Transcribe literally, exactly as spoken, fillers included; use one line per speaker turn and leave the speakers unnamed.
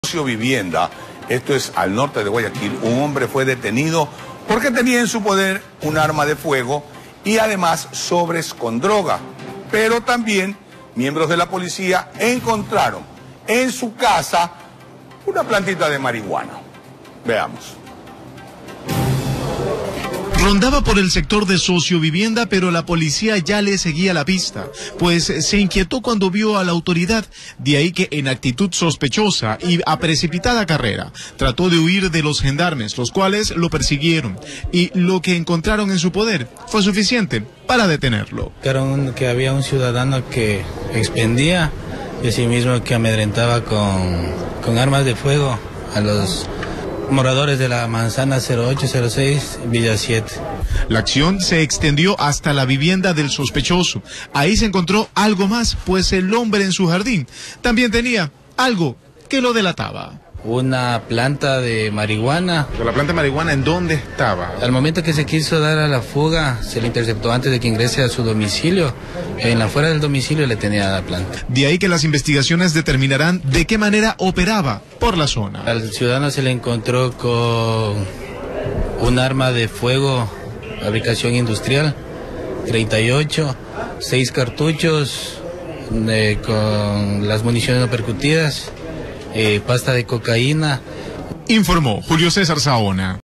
Vivienda, esto es al norte de Guayaquil, un hombre fue detenido porque tenía en su poder un arma de fuego y además sobres con droga. Pero también miembros de la policía encontraron en su casa una plantita de marihuana. Veamos.
Rondaba por el sector de Sociovivienda, pero la policía ya le seguía la pista, pues se inquietó cuando vio a la autoridad, de ahí que en actitud sospechosa y a precipitada carrera, trató de huir de los gendarmes, los cuales lo persiguieron, y lo que encontraron en su poder fue suficiente para detenerlo.
Que había un ciudadano que expendía y asimismo que amedrentaba con, con armas de fuego a los moradores de la manzana cero ocho cero seis, Villa siete.
La acción se extendió hasta la vivienda del sospechoso. Ahí se encontró algo más, pues el hombre en su jardín también tenía algo que lo delataba.
Una planta de marihuana.
¿Pero la planta de marihuana en dónde estaba?
Al momento que se quiso dar a la fuga, se le interceptó antes de que ingrese a su domicilio. En la afuera del domicilio le tenía la planta.
De ahí que las investigaciones determinarán de qué manera operaba por la zona.
Al ciudadano se le encontró con un arma de fuego, fabricación industrial, treinta y ocho, seis cartuchos eh, con las municiones no percutidas, eh, pasta de cocaína.
Informó Julio César Saona.